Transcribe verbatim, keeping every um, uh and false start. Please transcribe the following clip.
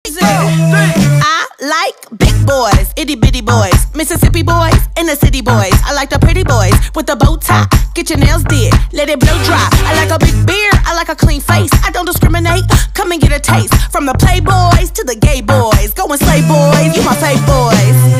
I like big boys, itty bitty boys, Mississippi boys, and the city boys. I like the pretty boys with the bow tie. Get your nails did, let it blow dry. I like a big beard, I like a clean face. I don't discriminate, come and get a taste. From the playboys to the gay boys, go and slay boys, you my fave boys.